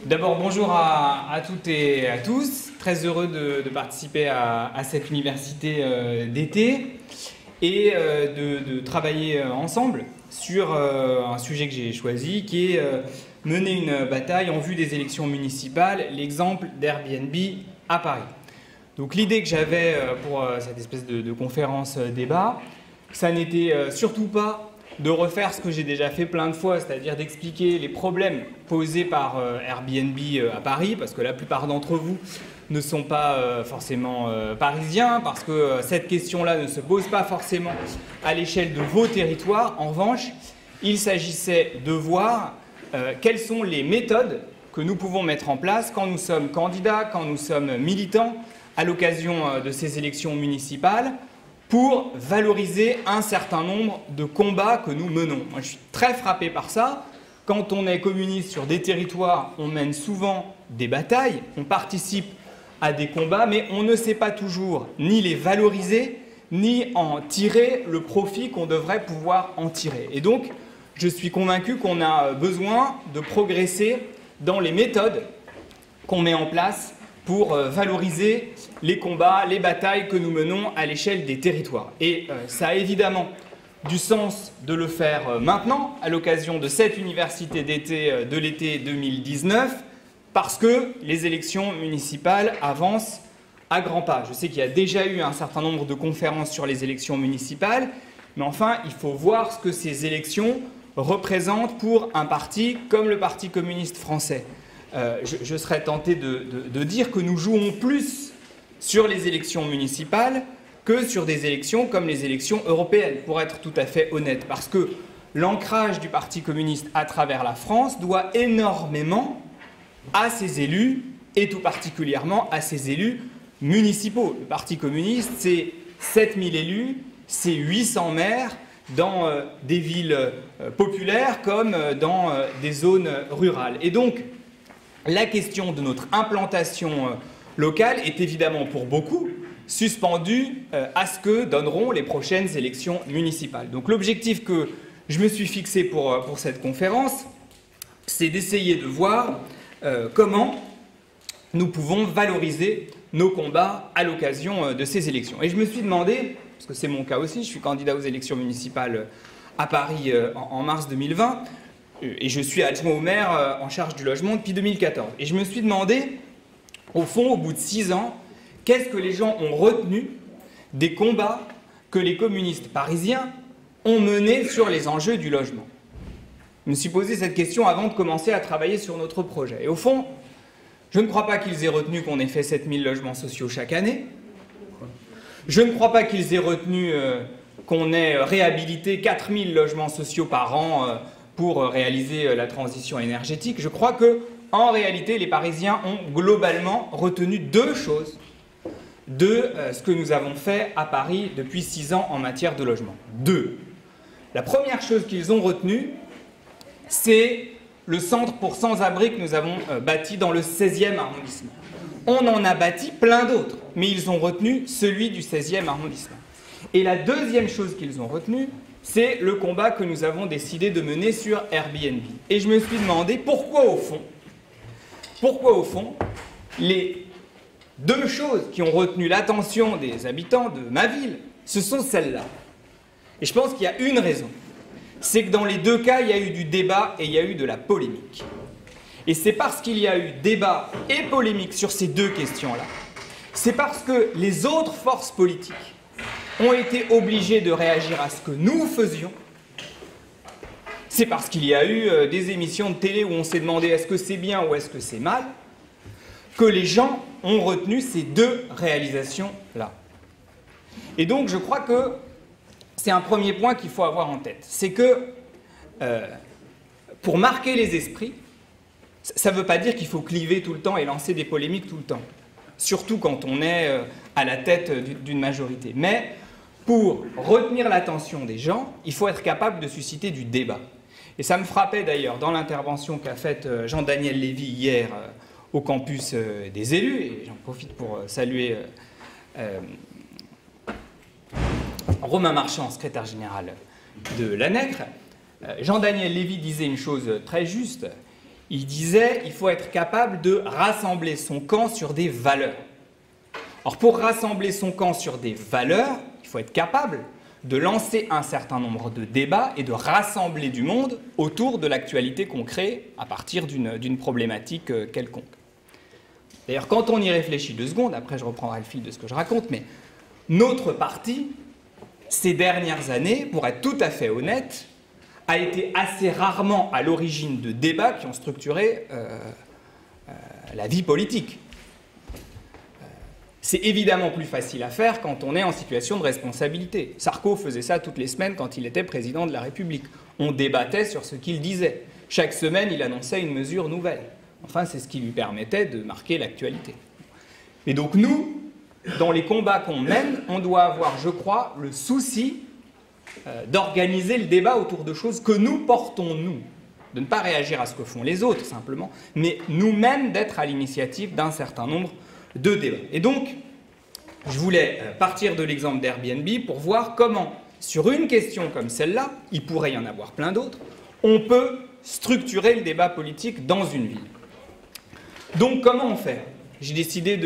D'abord, bonjour à toutes et à tous. Très heureux de participer à cette université d'été et de travailler ensemble sur un sujet que j'ai choisi qui est mener une bataille en vue des élections municipales, l'exemple d'Airbnb à Paris. Donc l'idée que j'avais pour cette espèce de conférence débat, ça n'était surtout pas de refaire ce que j'ai déjà fait plein de fois, c'est-à-dire d'expliquer les problèmes posés par Airbnb à Paris, parce que la plupart d'entre vous ne sont pas forcément parisiens, parce que cette question-là ne se pose pas forcément à l'échelle de vos territoires. En revanche, il s'agissait de voir quelles sont les méthodes que nous pouvons mettre en place quand nous sommes candidats, quand nous sommes militants à l'occasion de ces élections municipales, pour valoriser un certain nombre de combats que nous menons. Moi, je suis très frappé par ça. Quand on est communiste sur des territoires, on mène souvent des batailles, on participe à des combats, mais on ne sait pas toujours ni les valoriser, ni en tirer le profit qu'on devrait pouvoir en tirer. Et donc, je suis convaincu qu'on a besoin de progresser dans les méthodes qu'on met en place pour valoriser les combats, les batailles que nous menons à l'échelle des territoires. Et ça a évidemment du sens de le faire maintenant, à l'occasion de cette université d'été de l'été 2019, parce que les élections municipales avancent à grands pas. Je sais qu'il y a déjà eu un certain nombre de conférences sur les élections municipales, mais enfin, il faut voir ce que ces élections représentent pour un parti comme le Parti communiste français. Je serais tenté de dire que nous jouons plus sur les élections municipales que sur des élections comme les élections européennes, pour être tout à fait honnête, parce que l'ancrage du Parti communiste à travers la France doit énormément à ses élus, et tout particulièrement à ses élus municipaux. Le Parti communiste, c'est 7000 élus, c'est 800 maires dans des villes populaires comme dans des zones rurales. Et donc, la question de notre implantation locale est évidemment pour beaucoup suspendue à ce que donneront les prochaines élections municipales. Donc l'objectif que je me suis fixé pour cette conférence, c'est d'essayer de voir comment nous pouvons valoriser nos combats à l'occasion de ces élections. Et je me suis demandé, parce que c'est mon cas aussi, je suis candidat aux élections municipales à Paris en mars 2020, et je suis adjoint au maire en charge du logement depuis 2014. Et je me suis demandé, au fond, au bout de 6 ans, qu'est-ce que les gens ont retenu des combats que les communistes parisiens ont menés sur les enjeux du logement. Je me suis posé cette question avant de commencer à travailler sur notre projet. Et au fond, je ne crois pas qu'ils aient retenu qu'on ait fait 7000 logements sociaux chaque année. Je ne crois pas qu'ils aient retenu qu'on ait réhabilité 4000 logements sociaux par an pour réaliser la transition énergétique. Je crois que, en réalité, les Parisiens ont globalement retenu deux choses de ce que nous avons fait à Paris depuis 6 ans en matière de logement. Deux. La première chose qu'ils ont retenue, c'est le centre pour sans-abri que nous avons bâti dans le 16e arrondissement. On en a bâti plein d'autres, mais ils ont retenu celui du 16e arrondissement. Et la deuxième chose qu'ils ont retenue, c'est le combat que nous avons décidé de mener sur Airbnb. Et je me suis demandé pourquoi au fond, les deux choses qui ont retenu l'attention des habitants de ma ville, ce sont celles-là. Et je pense qu'il y a une raison. C'est que dans les deux cas, il y a eu du débat et il y a eu de la polémique. Et c'est parce qu'il y a eu débat et polémique sur ces deux questions-là, c'est parce que les autres forces politiques ont été obligés de réagir à ce que nous faisions. C'est parce qu'il y a eu des émissions de télé où on s'est demandé est-ce que c'est bien ou est-ce que c'est mal, que les gens ont retenu ces deux réalisations-là. Et donc je crois que c'est un premier point qu'il faut avoir en tête. C'est que pour marquer les esprits, ça ne veut pas dire qu'il faut cliver tout le temps et lancer des polémiques tout le temps. Surtout quand on est à la tête d'une majorité. Mais pour retenir l'attention des gens, il faut être capable de susciter du débat. Et ça me frappait d'ailleurs dans l'intervention qu'a faite Jean-Daniel Lévy hier au campus des élus, et j'en profite pour saluer Romain Marchand, secrétaire général de l'ANECRE. Jean-Daniel Lévy disait une chose très juste. Il disait qu'il faut être capable de rassembler son camp sur des valeurs. Or, pour rassembler son camp sur des valeurs, il faut être capable de lancer un certain nombre de débats et de rassembler du monde autour de l'actualité qu'on crée à partir d'une problématique quelconque. D'ailleurs, quand on y réfléchit 2 secondes, après je reprendrai le fil de ce que je raconte, mais notre parti, ces dernières années, pour être tout à fait honnête, a été assez rarement à l'origine de débats qui ont structuré la vie politique. C'est évidemment plus facile à faire quand on est en situation de responsabilité. Sarko faisait ça toutes les semaines quand il était président de la République. On débattait sur ce qu'il disait. Chaque semaine, il annonçait une mesure nouvelle. Enfin, c'est ce qui lui permettait de marquer l'actualité. Et donc nous, dans les combats qu'on mène, on doit avoir, je crois, le souci d'organiser le débat autour de choses que nous portons, nous. De ne pas réagir à ce que font les autres, simplement, mais nous-mêmes d'être à l'initiative d'un certain nombre de débats. Et donc, je voulais partir de l'exemple d'Airbnb pour voir comment, sur une question comme celle-là, il pourrait y en avoir plein d'autres, on peut structurer le débat politique dans une ville. Donc, comment on fait? J'ai décidé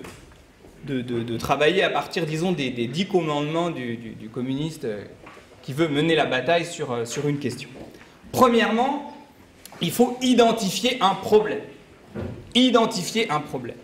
de travailler à partir, disons, des 10 commandements du communiste qui veut mener la bataille sur une question. Premièrement, il faut identifier un problème. Identifier un problème.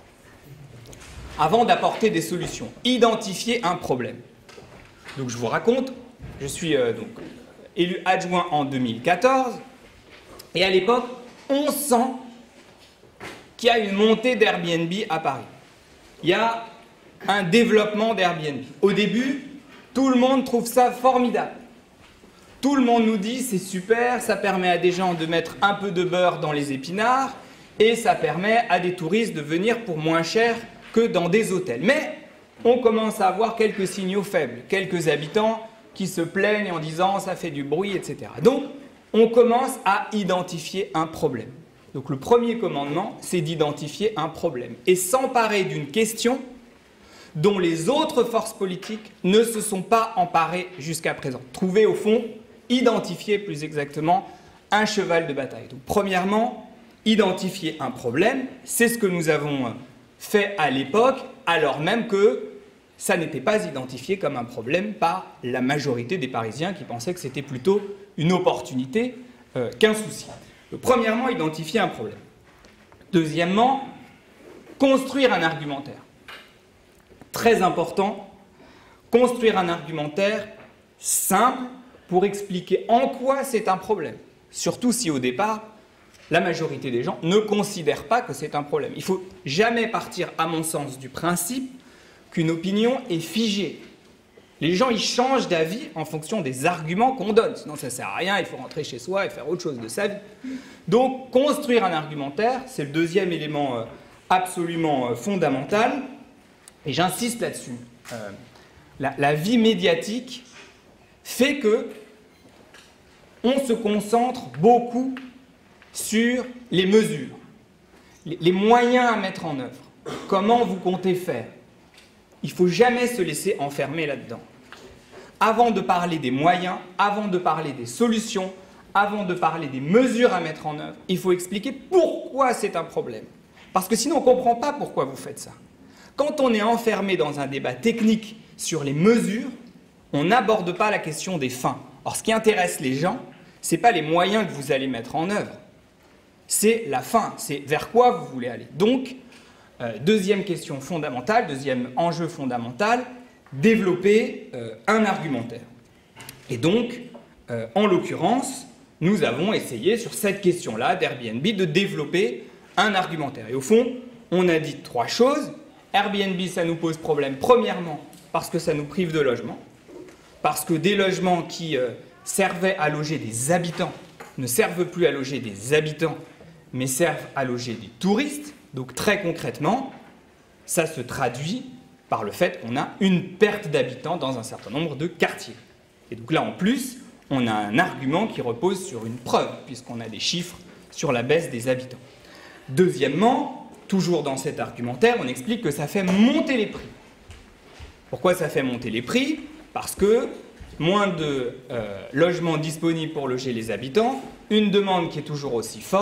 Avant d'apporter des solutions, identifier un problème. Donc je vous raconte, je suis donc élu adjoint en 2014, et à l'époque, on sent qu'il y a une montée d'Airbnb à Paris. Il y a un développement d'Airbnb. Au début, tout le monde trouve ça formidable. Tout le monde nous dit c'est super, ça permet à des gens de mettre un peu de beurre dans les épinards, et ça permet à des touristes de venir pour moins cher que dans des hôtels. Mais on commence à avoir quelques signaux faibles, quelques habitants qui se plaignent en disant ça fait du bruit, etc. Donc, on commence à identifier un problème. Donc, le premier commandement, c'est d'identifier un problème et s'emparer d'une question dont les autres forces politiques ne se sont pas emparées jusqu'à présent. Trouver, au fond, identifier plus exactement un cheval de bataille. Donc, premièrement, identifier un problème, c'est ce que nous avons fait à l'époque, alors même que ça n'était pas identifié comme un problème par la majorité des Parisiens qui pensaient que c'était plutôt une opportunité qu'un souci. Donc, premièrement, identifier un problème. Deuxièmement, construire un argumentaire. Très important, construire un argumentaire simple pour expliquer en quoi c'est un problème. Surtout si au départ, la majorité des gens ne considèrent pas que c'est un problème. Il ne faut jamais partir, à mon sens, du principe qu'une opinion est figée. Les gens, ils changent d'avis en fonction des arguments qu'on donne. Sinon, ça ne sert à rien, il faut rentrer chez soi et faire autre chose de sa vie. Donc, construire un argumentaire, c'est le deuxième élément absolument fondamental. Et j'insiste là-dessus. La vie médiatique fait que on se concentre beaucoup sur les mesures, les moyens à mettre en œuvre, comment vous comptez faire. Il ne faut jamais se laisser enfermer là-dedans. Avant de parler des moyens, avant de parler des solutions, avant de parler des mesures à mettre en œuvre, il faut expliquer pourquoi c'est un problème. Parce que sinon, on ne comprend pas pourquoi vous faites ça. Quand on est enfermé dans un débat technique sur les mesures, on n'aborde pas la question des fins. Or, ce qui intéresse les gens, ce n'est pas les moyens que vous allez mettre en œuvre, c'est la fin, c'est vers quoi vous voulez aller. Donc, deuxième question fondamentale, deuxième enjeu fondamental, développer un argumentaire. Et donc, en l'occurrence, nous avons essayé sur cette question-là d'Airbnb de développer un argumentaire. Et au fond, on a dit 3 choses. Airbnb, ça nous pose problème, premièrement, parce que ça nous prive de logements, parce que des logements qui servaient à loger des habitants ne servent plus à loger des habitants, mais servent à loger des touristes. Donc très concrètement, ça se traduit par le fait qu'on a une perte d'habitants dans un certain nombre de quartiers. Et donc là, en plus, on a un argument qui repose sur une preuve, puisqu'on a des chiffres sur la baisse des habitants. Deuxièmement, toujours dans cet argumentaire, on explique que ça fait monter les prix. Pourquoi ça fait monter les prix? Parce que moins de logements disponibles pour loger les habitants, une demande qui est toujours aussi forte,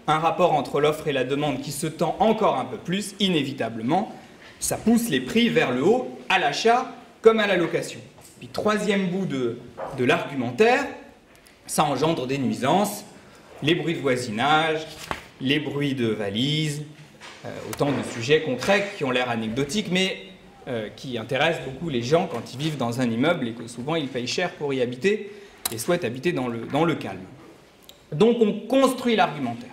un rapport entre l'offre et la demande qui se tend encore un peu plus, inévitablement, ça pousse les prix vers le haut, à l'achat comme à la location. Puis troisième bout de l'argumentaire, ça engendre des nuisances, les bruits de voisinage, les bruits de valises, autant de sujets concrets qui ont l'air anecdotiques, mais qui intéressent beaucoup les gens quand ils vivent dans un immeuble et que souvent ils payent cher pour y habiter et souhaitent habiter dans le calme. Donc on construit l'argumentaire.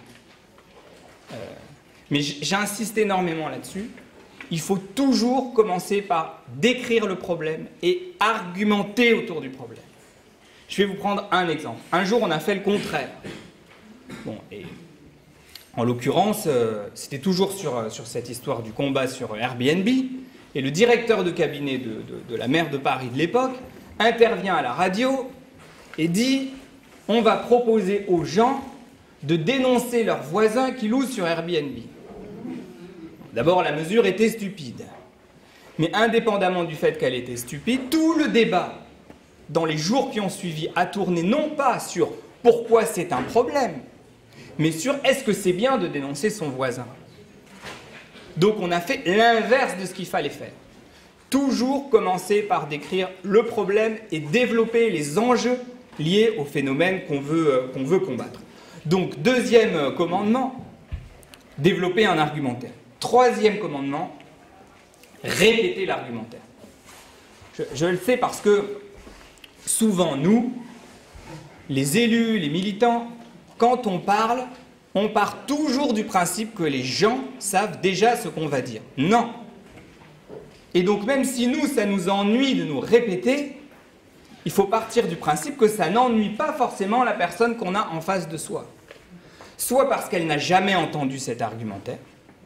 Mais j'insiste énormément là-dessus. Il faut toujours commencer par décrire le problème et argumenter autour du problème. Je vais vous prendre un exemple. Un jour, on a fait le contraire. Bon, et en l'occurrence, c'était toujours sur cette histoire du combat sur Airbnb. Et le directeur de cabinet de la maire de Paris de l'époque intervient à la radio et dit « On va proposer aux gens de dénoncer leurs voisins qui louent sur Airbnb ». D'abord, la mesure était stupide. Mais indépendamment du fait qu'elle était stupide, tout le débat dans les jours qui ont suivi a tourné non pas sur pourquoi c'est un problème, mais sur est-ce que c'est bien de dénoncer son voisin. Donc on a fait l'inverse de ce qu'il fallait faire. Toujours commencer par décrire le problème et développer les enjeux liés au phénomène qu'on veut combattre. Donc deuxième commandement, développer un argumentaire. Troisième commandement, répéter l'argumentaire. Je le sais parce que souvent, nous, les élus, les militants, quand on parle, on part toujours du principe que les gens savent déjà ce qu'on va dire. Non. Et donc même si nous, ça nous ennuie de nous répéter, il faut partir du principe que ça n'ennuie pas forcément la personne qu'on a en face de soi. Soit parce qu'elle n'a jamais entendu cet argumentaire,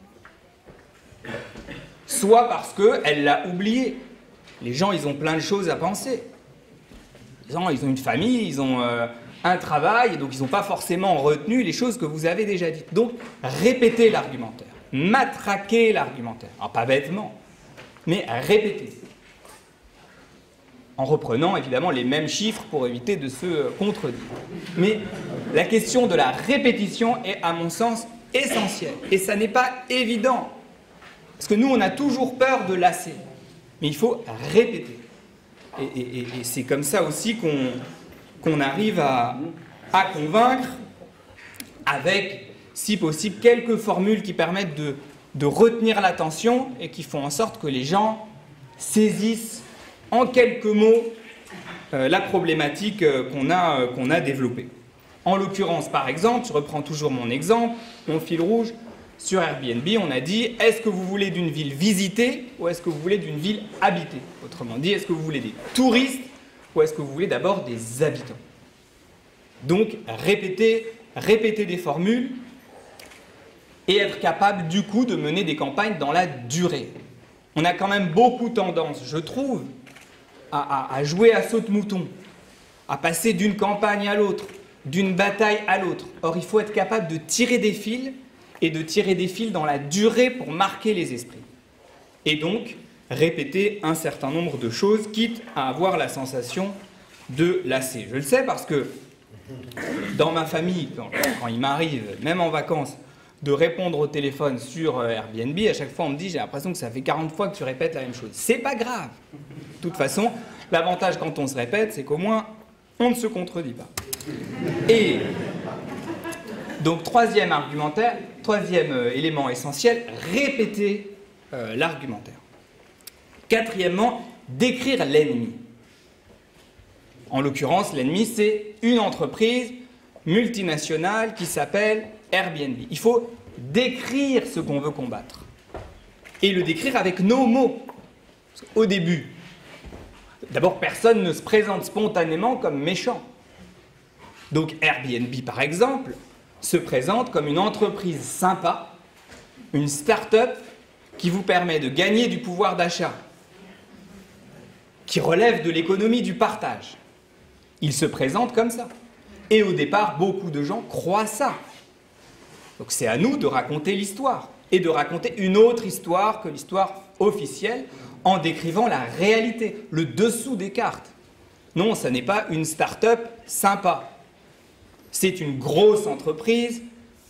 soit parce qu'elle l'a oublié. Les gens, ils ont plein de choses à penser. Ils ont une famille, ils ont un travail, donc ils n'ont pas forcément retenu les choses que vous avez déjà dites. Donc, répétez l'argumentaire, matraquez l'argumentaire. Alors, pas bêtement, mais répétez. En reprenant, évidemment, les mêmes chiffres pour éviter de se contredire. Mais la question de la répétition est, à mon sens, essentielle. Et ça n'est pas évident. Parce que nous, on a toujours peur de lasser. Mais il faut répéter. Et c'est comme ça aussi qu'on arrive à convaincre avec, si possible, quelques formules qui permettent de retenir l'attention et qui font en sorte que les gens saisissent en quelques mots la problématique qu'on a développée. En l'occurrence, par exemple, je reprends toujours mon exemple, mon fil rouge, sur Airbnb, on a dit, est-ce que vous voulez d'une ville visitée ou est-ce que vous voulez d'une ville habitée? Autrement dit, est-ce que vous voulez des touristes ou est-ce que vous voulez d'abord des habitants? Donc, répéter des formules et être capable, du coup, de mener des campagnes dans la durée. On a quand même beaucoup tendance, je trouve, à jouer à saute-mouton, à passer d'une campagne à l'autre, d'une bataille à l'autre. Or, il faut être capable de tirer des fils et de tirer des fils dans la durée pour marquer les esprits. Et donc, répéter un certain nombre de choses, quitte à avoir la sensation de lasser. Je le sais parce que dans ma famille, quand il m'arrive, même en vacances, de répondre au téléphone sur Airbnb, à chaque fois on me dit, j'ai l'impression que ça fait 40 fois que tu répètes la même chose. C'est pas grave. De toute façon, l'avantage quand on se répète, c'est qu'au moins, on ne se contredit pas. Et donc, troisième élément essentiel, répéter l'argumentaire. Quatrièmement, décrire l'ennemi. En l'occurrence, l'ennemi, c'est une entreprise multinationale qui s'appelle Airbnb. Il faut décrire ce qu'on veut combattre. Et le décrire avec nos mots. Au début, d'abord, personne ne se présente spontanément comme méchant. Donc, Airbnb, par exemple, se présente comme une entreprise sympa, une start-up qui vous permet de gagner du pouvoir d'achat, qui relève de l'économie du partage. Il se présente comme ça. Et au départ, beaucoup de gens croient ça. Donc c'est à nous de raconter l'histoire, et de raconter une autre histoire que l'histoire officielle, en décrivant la réalité, le dessous des cartes. Non, ça n'est pas une start-up sympa. C'est une grosse entreprise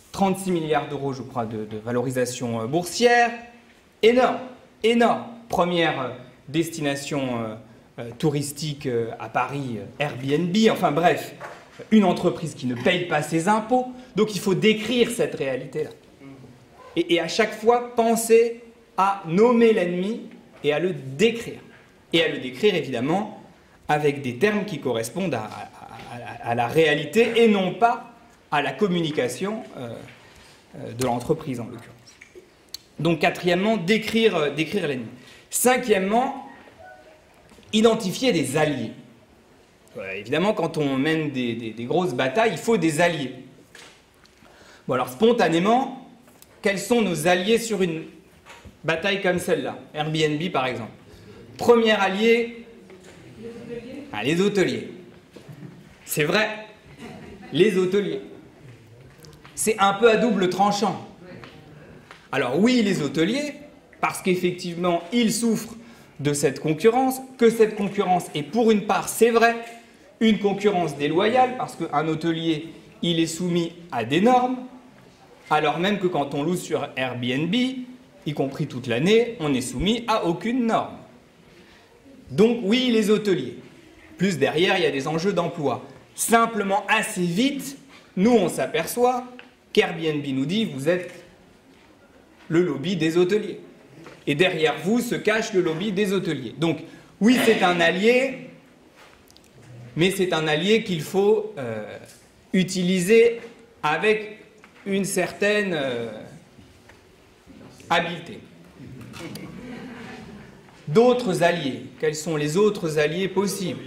36 milliards d'euros, je crois, de valorisation boursière. Énorme, énorme. Première destination touristique à Paris, Airbnb. Enfin bref, une entreprise qui ne paye pas ses impôts. Donc il faut décrire cette réalité-là. Et à chaque fois, penser à nommer l'ennemi et à le décrire. Et à le décrire, évidemment, avec des termes qui correspondent à la réalité et non pas à la communication de l'entreprise, en l'occurrence. Donc, quatrièmement, décrire l'ennemi. Cinquièmement, identifier des alliés. Évidemment, quand on mène des grosses batailles, il faut des alliés. Bon, alors, spontanément, quels sont nos alliés sur une bataille comme celle-là? Airbnb, par exemple. Premier allié, les hôteliers. C'est vrai, les hôteliers. C'est un peu à double tranchant. Alors oui, les hôteliers, parce qu'effectivement, ils souffrent de cette concurrence, que cette concurrence est pour une part, c'est vrai, une concurrence déloyale, parce qu'un hôtelier, il est soumis à des normes, alors même que quand on loue sur Airbnb, y compris toute l'année, on n'est soumis à aucune norme. Donc oui, les hôteliers. Plus derrière, il y a des enjeux d'emploi. Simplement, assez vite, nous, on s'aperçoit qu'Airbnb nous dit « vous êtes le lobby des hôteliers ». Et derrière vous se cache le lobby des hôteliers. Donc oui, c'est un allié, mais c'est un allié qu'il faut utiliser avec une certaine habileté. D'autres alliés. Quels sont les autres alliés possibles?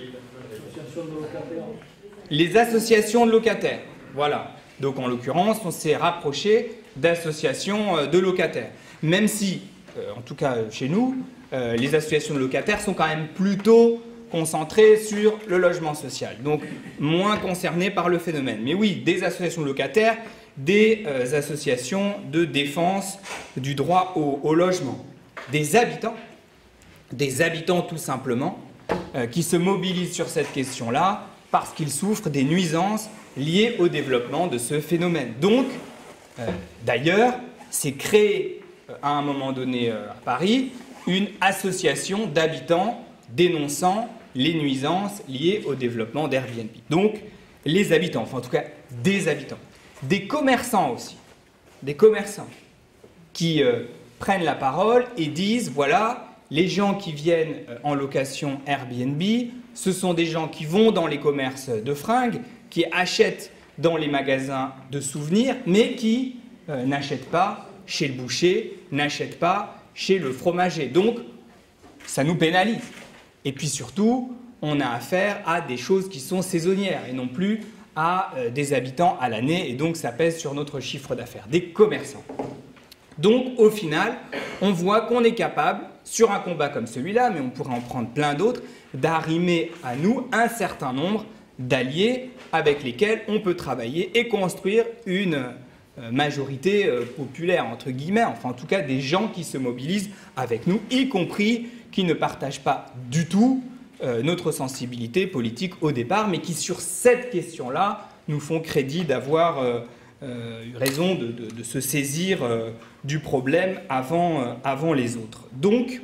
Les associations de locataires. Voilà. Donc en l'occurrence, on s'est rapproché d'associations de locataires. Même si, en tout cas chez nous, les associations de locataires sont quand même plutôt concentrées sur le logement social. Donc moins concernées par le phénomène. Mais oui, des associations de locataires, des associations de défense du droit au logement. Des habitants tout simplement, qui se mobilisent sur cette question-là parce qu'ils souffrent des nuisances liées au développement de ce phénomène. Donc, d'ailleurs, c'est créé à un moment donné à Paris une association d'habitants dénonçant les nuisances liées au développement d'Airbnb. Donc, les habitants, enfin en tout cas des habitants, des commerçants aussi, des commerçants qui prennent la parole et disent, voilà, les gens qui viennent en location Airbnb, ce sont des gens qui vont dans les commerces de fringues, qui achètent dans les magasins de souvenirs, mais qui n'achètent pas chez le boucher, n'achètent pas chez le fromager. Donc, ça nous pénalise. Et puis surtout, on a affaire à des choses qui sont saisonnières et non plus à des habitants à l'année. Et donc, ça pèse sur notre chiffre d'affaires, des commerçants. Donc, au final, on voit qu'on est capable, sur un combat comme celui-là, mais on pourrait en prendre plein d'autres, d'arrimer à nous un certain nombre d'alliés avec lesquels on peut travailler et construire une majorité populaire, entre guillemets, enfin en tout cas des gens qui se mobilisent avec nous, y compris qui ne partagent pas du tout notre sensibilité politique au départ, mais qui sur cette question-là nous font crédit d'avoir raison de se saisir du problème avant les autres. Donc,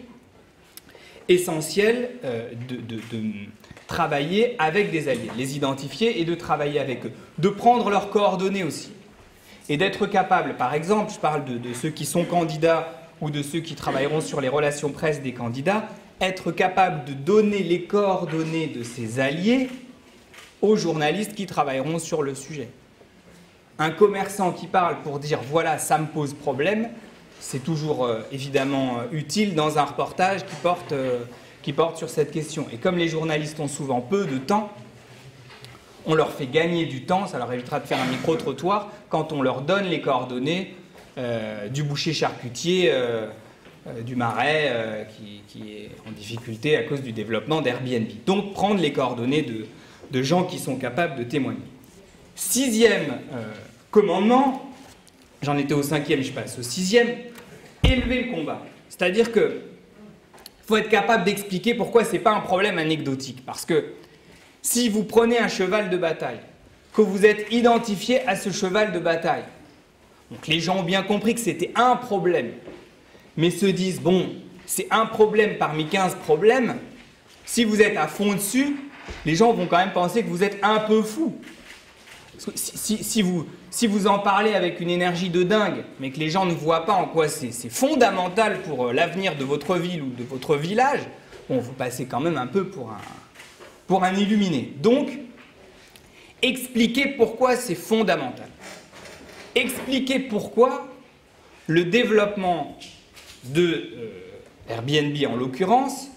essentiel de travailler avec des alliés, les identifier et de travailler avec eux, de prendre leurs coordonnées aussi, et d'être capable, par exemple, je parle de ceux qui sont candidats ou de ceux qui travailleront sur les relations presse des candidats, être capable de donner les coordonnées de ces alliés aux journalistes qui travailleront sur le sujet. Un commerçant qui parle pour dire « voilà, ça me pose problème », c'est toujours évidemment utile dans un reportage qui porte sur cette question. Et comme les journalistes ont souvent peu de temps, on leur fait gagner du temps, ça leur évitera de faire un micro-trottoir, quand on leur donne les coordonnées du boucher charcutier du Marais qui est en difficulté à cause du développement d'Airbnb. Donc prendre les coordonnées de gens qui sont capables de témoigner. Sixième commandement, j'en étais au cinquième, je passe au sixième, élever le combat. C'est-à-dire que faut être capable d'expliquer pourquoi ce n'est pas un problème anecdotique. Parce que si vous prenez un cheval de bataille, que vous êtes identifié à ce cheval de bataille, Donc les gens ont bien compris que c'était un problème, mais se disent, bon, c'est un problème parmi 15 problèmes, si vous êtes à fond dessus, les gens vont quand même penser que vous êtes un peu fou. Parce que si vous en parlez avec une énergie de dingue, mais que les gens ne voient pas en quoi c'est fondamental pour l'avenir de votre ville ou de votre village, bon, vous passez quand même un peu pour un illuminé. Donc, expliquez pourquoi c'est fondamental. Expliquez pourquoi le développement de Airbnb en l'occurrence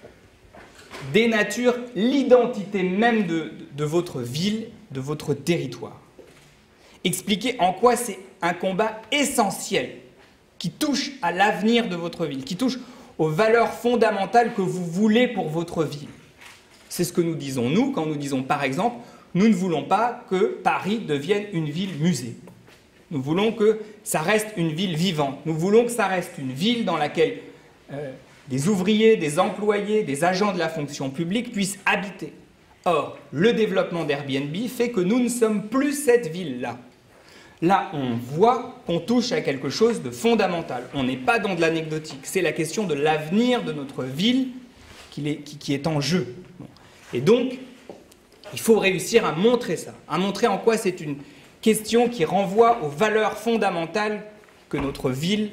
dénature l'identité même de votre ville, de votre territoire. Expliquez en quoi c'est un combat essentiel qui touche à l'avenir de votre ville, qui touche aux valeurs fondamentales que vous voulez pour votre ville. C'est ce que nous disons, nous, quand nous disons par exemple, nous ne voulons pas que Paris devienne une ville musée. Nous voulons que ça reste une ville vivante. Nous voulons que ça reste une ville dans laquelle des ouvriers, des employés, des agents de la fonction publique puissent habiter. Or, le développement d'Airbnb fait que nous ne sommes plus cette ville-là. Là, on voit qu'on touche à quelque chose de fondamental. On n'est pas dans de l'anecdotique. C'est la question de l'avenir de notre ville qui est en jeu. Et donc, il faut réussir à montrer ça, à montrer en quoi c'est une question qui renvoie aux valeurs fondamentales que notre ville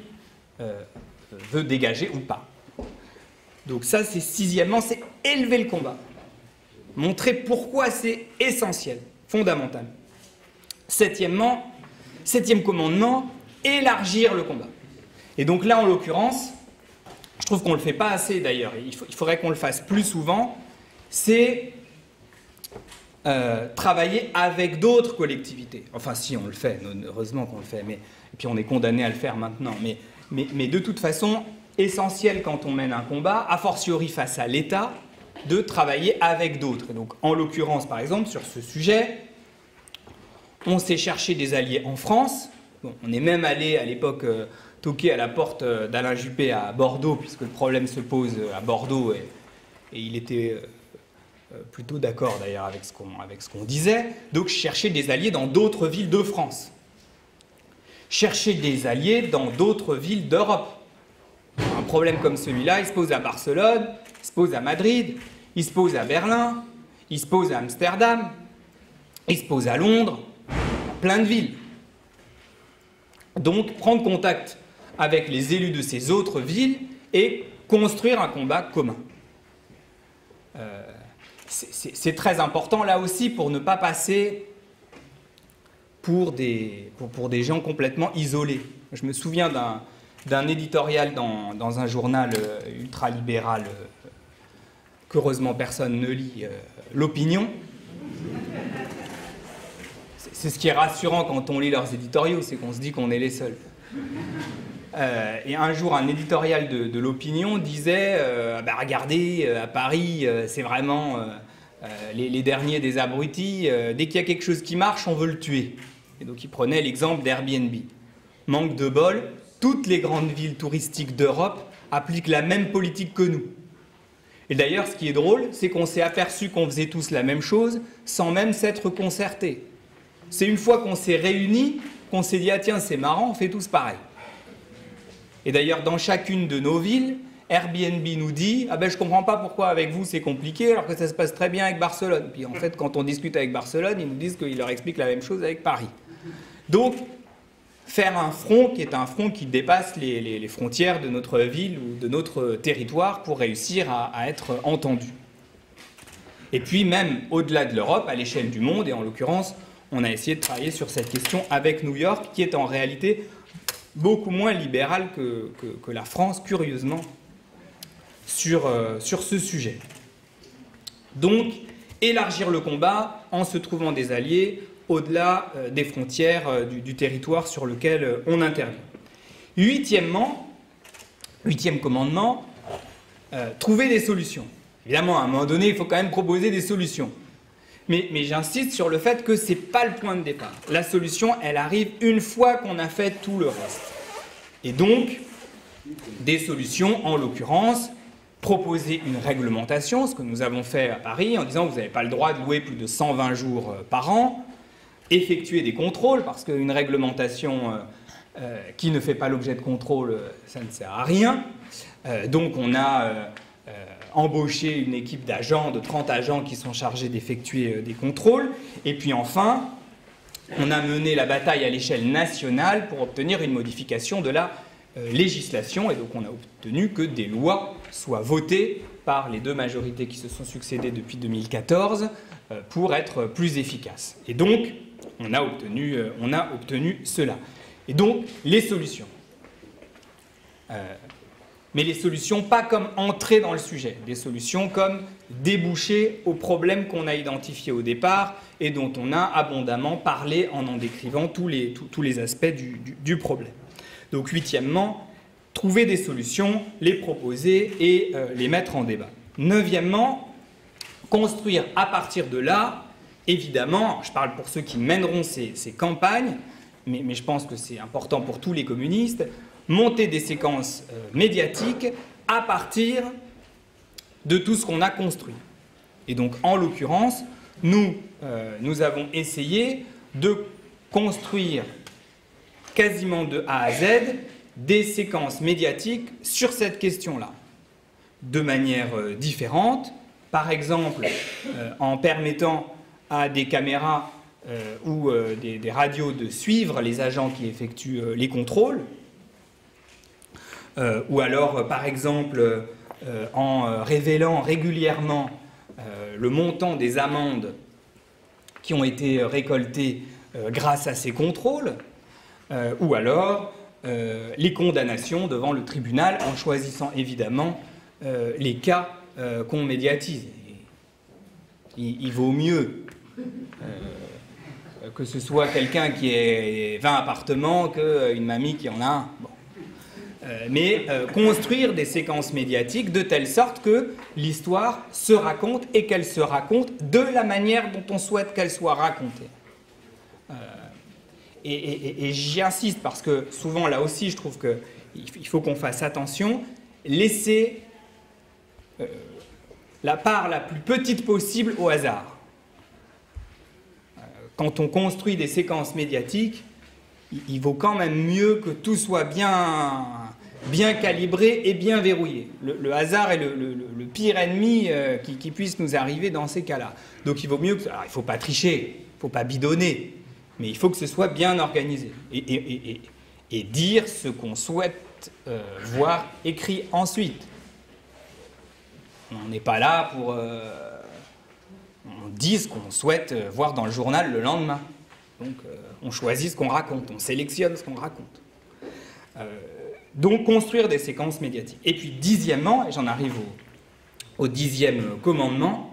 veut dégager ou pas. Donc ça, c'est sixièmement, c'est élever le combat. Montrer pourquoi c'est essentiel, fondamental. Septièmement, septième commandement, élargir le combat. Et donc là, en l'occurrence, je trouve qu'on ne le fait pas assez d'ailleurs, il faudrait qu'on le fasse plus souvent, c'est travailler avec d'autres collectivités. Enfin, si, on le fait, heureusement qu'on le fait, et puis on est condamné à le faire maintenant. Mais de toute façon, essentiel quand on mène un combat, a fortiori face à l'État, de travailler avec d'autres. Et donc, en l'occurrence, par exemple, sur ce sujet, on s'est cherché des alliés en France. Bon, on est même allé, à l'époque, toquer à la porte d'Alain Juppé à Bordeaux, puisque le problème se pose à Bordeaux, et il était plutôt d'accord d'ailleurs avec ce qu'on disait. Donc, chercher des alliés dans d'autres villes de France. Chercher des alliés dans d'autres villes d'Europe. Un problème comme celui-là, il se pose à Barcelone, il se pose à Madrid, il se pose à Berlin, il se pose à Amsterdam, il se pose à Londres, plein de villes. Donc, prendre contact avec les élus de ces autres villes et construire un combat commun. C'est très important là aussi pour ne pas passer pour des gens complètement isolés. Je me souviens d'un éditorial dans un journal ultralibéral qu'heureusement personne ne lit, L'Opinion. C'est ce qui est rassurant quand on lit leurs éditoriaux, c'est qu'on se dit qu'on est les seuls. Et un jour, un éditorial de L'Opinion disait regardez, à Paris, c'est vraiment les derniers des abrutis. Dès qu'il y a quelque chose qui marche, on veut le tuer. Et donc, il prenait l'exemple d'Airbnb. Manque de bol, toutes les grandes villes touristiques d'Europe appliquent la même politique que nous. Et d'ailleurs, ce qui est drôle, c'est qu'on s'est aperçu qu'on faisait tous la même chose sans même s'être concertés. C'est une fois qu'on s'est réunis qu'on s'est dit « Ah tiens, c'est marrant, on fait tous pareil ». Et d'ailleurs, dans chacune de nos villes, Airbnb nous dit « Ah ben, je ne comprends pas pourquoi avec vous c'est compliqué alors que ça se passe très bien avec Barcelone ». Puis en fait, quand on discute avec Barcelone, ils nous disent qu'ils leur expliquent la même chose avec Paris. Donc, faire un front qui est un front qui dépasse les frontières de notre ville ou de notre territoire pour réussir à être entendu. Et puis même au-delà de l'Europe, à l'échelle du monde, et en l'occurrence, on a essayé de travailler sur cette question avec New York, qui est en réalité beaucoup moins libérale que la France, curieusement, sur ce sujet. Donc, élargir le combat en se trouvant des alliés au-delà des frontières du territoire sur lequel on intervient. Huitièmement, huitième commandement, trouver des solutions. Évidemment, à un moment donné, il faut quand même proposer des solutions. Mais j'insiste sur le fait que ce n'est pas le point de départ. La solution, elle arrive une fois qu'on a fait tout le reste. Et donc, des solutions, en l'occurrence, proposer une réglementation, ce que nous avons fait à Paris, en disant que vous n'avez pas le droit de louer plus de 120 jours par an, effectuer des contrôles, parce qu'une réglementation qui ne fait pas l'objet de contrôle, ça ne sert à rien. Donc on a embauché une équipe d'agents, de 30 agents qui sont chargés d'effectuer des contrôles. Et puis enfin, on a mené la bataille à l'échelle nationale pour obtenir une modification de la législation. Et donc on a obtenu que des lois soient votées par les deux majorités qui se sont succédées depuis 2014 pour être plus efficaces. Et donc, on a obtenu cela. Et donc, les solutions. Mais les solutions pas comme entrer dans le sujet, des solutions comme déboucher aux problèmes qu'on a identifiés au départ et dont on a abondamment parlé en décrivant tous les aspects du problème. Donc, huitièmement, trouver des solutions, les proposer et les mettre en débat. Neuvièmement, construire à partir de là, évidemment, je parle pour ceux qui mèneront ces campagnes, mais je pense que c'est important pour tous les communistes, monter des séquences médiatiques à partir de tout ce qu'on a construit. Et donc, en l'occurrence, nous avons essayé de construire quasiment de A à Z des séquences médiatiques sur cette question-là, de manière différente, par exemple en permettant à des caméras ou des radios de suivre les agents qui effectuent les contrôles, ou alors par exemple en révélant régulièrement le montant des amendes qui ont été récoltées grâce à ces contrôles, ou alors les condamnations devant le tribunal en choisissant évidemment les cas qu'on médiatise. Il vaut mieux que ce soit quelqu'un qui ait 20 appartements qu'une mamie qui en a un. Bon. Mais construire des séquences médiatiques de telle sorte que l'histoire se raconte et qu'elle se raconte de la manière dont on souhaite qu'elle soit racontée. Et j'y insiste parce que souvent, là aussi, je trouve qu'il faut qu'on fasse attention. Laisser la part la plus petite possible au hasard. Quand on construit des séquences médiatiques, il vaut quand même mieux que tout soit bien calibré et bien verrouillé. Le hasard est le pire ennemi qui puisse nous arriver dans ces cas-là. Donc il vaut mieux que... Alors, il ne faut pas tricher, il ne faut pas bidonner. Mais il faut que ce soit bien organisé et dire ce qu'on souhaite voir écrit ensuite. On n'est pas là pour... on dit ce qu'on souhaite voir dans le journal le lendemain. Donc on choisit ce qu'on raconte, on sélectionne ce qu'on raconte. Donc construire des séquences médiatiques. Et puis dixièmement, et j'en arrive au 10e commandement,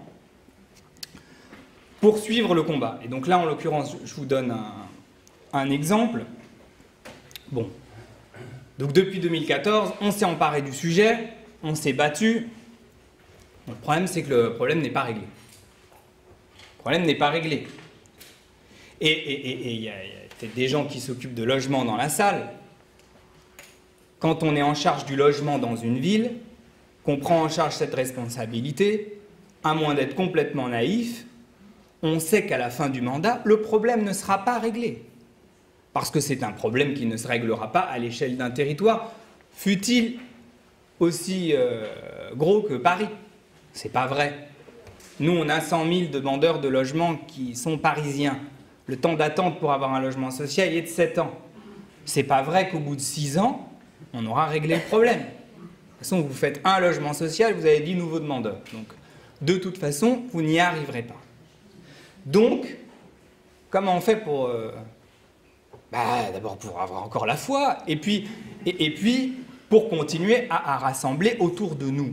poursuivre le combat. Et donc là, en l'occurrence, je vous donne un exemple. Bon. Donc depuis 2014, on s'est emparé du sujet, on s'est battu. Bon, le problème, c'est que le problème n'est pas réglé. Le problème n'est pas réglé. Et il y a peut-être des gens qui s'occupent de logement dans la salle. Quand on est en charge du logement dans une ville, qu'on prend en charge cette responsabilité, à moins d'être complètement naïf, on sait qu'à la fin du mandat, le problème ne sera pas réglé. Parce que c'est un problème qui ne se réglera pas à l'échelle d'un territoire, fût-il aussi gros que Paris. C'est pas vrai. Nous, on a 100 000 demandeurs de logement qui sont parisiens. Le temps d'attente pour avoir un logement social est de 7 ans. C'est pas vrai qu'au bout de 6 ans, on aura réglé le problème. De toute façon, vous faites un logement social, vous avez 10 nouveaux demandeurs. Donc, de toute façon, vous n'y arriverez pas. Donc, comment on fait pour... d'abord pour avoir encore la foi, et puis pour continuer à rassembler autour de nous.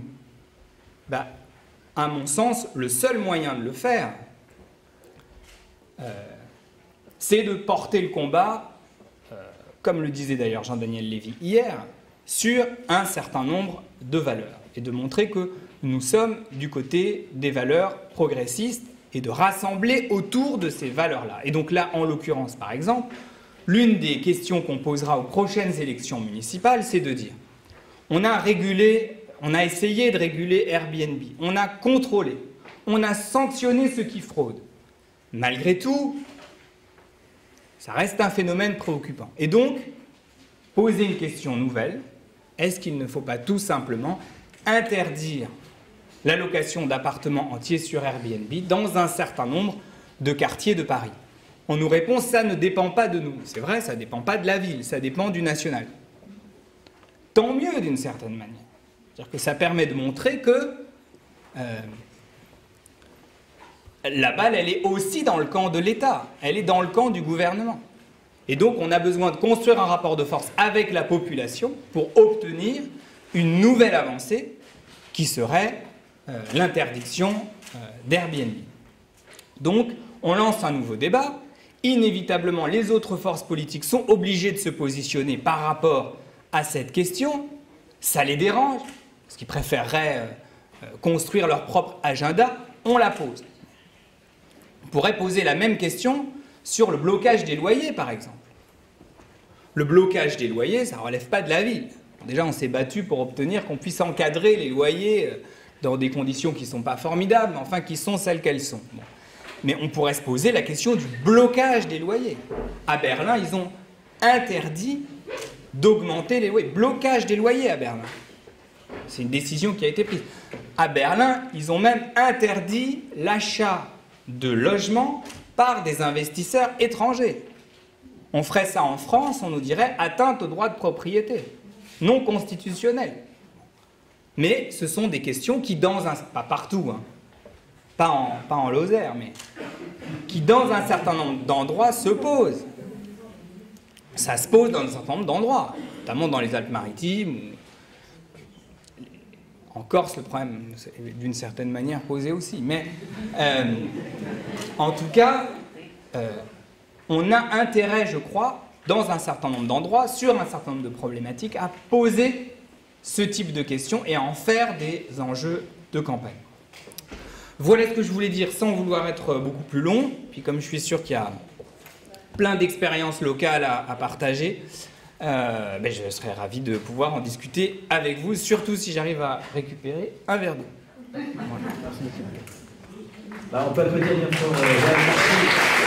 À mon sens, le seul moyen de le faire, c'est de porter le combat, comme le disait d'ailleurs Jean-Daniel Lévy hier, sur un certain nombre de valeurs, et de montrer que nous sommes du côté des valeurs progressistes, et de rassembler autour de ces valeurs-là. Et donc là, en l'occurrence, par exemple, l'une des questions qu'on posera aux prochaines élections municipales, c'est de dire, on a essayé de réguler Airbnb, on a contrôlé, on a sanctionné ceux qui fraudent. Malgré tout, ça reste un phénomène préoccupant. Et donc, poser une question nouvelle. Est-ce qu'il ne faut pas tout simplement interdire la location d'appartements entiers sur Airbnb dans un certain nombre de quartiers de Paris? On nous répond, ça ne dépend pas de nous. C'est vrai, ça ne dépend pas de la ville, ça dépend du national. Tant mieux d'une certaine manière. C'est-à-dire que ça permet de montrer que la balle, elle est aussi dans le camp de l'État, elle est dans le camp du gouvernement. Et donc, on a besoin de construire un rapport de force avec la population pour obtenir une nouvelle avancée qui serait l'interdiction d'Airbnb. Donc, on lance un nouveau débat. Inévitablement, les autres forces politiques sont obligées de se positionner par rapport à cette question. Ça les dérange, parce qu'ils préféreraient construire leur propre agenda. On la pose. On pourrait poser la même question sur le blocage des loyers, par exemple. Le blocage des loyers, ça ne relève pas de la ville. Déjà, on s'est battu pour obtenir qu'on puisse encadrer les loyers dans des conditions qui ne sont pas formidables, mais enfin qui sont celles qu'elles sont. Bon. Mais on pourrait se poser la question du blocage des loyers. À Berlin, ils ont interdit d'augmenter les loyers. Blocage des loyers à Berlin. C'est une décision qui a été prise. À Berlin, ils ont même interdit l'achat de logements par des investisseurs étrangers. On ferait ça en France, on nous dirait atteinte au droit de propriété, non constitutionnel. Mais ce sont des questions qui, pas partout, hein, pas en Lozère, mais qui dans un certain nombre d'endroits se posent. Ça se pose dans un certain nombre d'endroits, notamment dans les Alpes-Maritimes. En Corse, le problème est d'une certaine manière posé aussi. Mais en tout cas, on a intérêt, je crois, dans un certain nombre d'endroits, sur un certain nombre de problématiques, à poser ce type de questions et à en faire des enjeux de campagne. Voilà ce que je voulais dire sans vouloir être beaucoup plus long. Puis comme je suis sûr qu'il y a plein d'expériences locales à partager, je serais ravi de pouvoir en discuter avec vous, surtout si j'arrive à récupérer un verre d'eau. Voilà. On peut applaudir bien fort. Merci.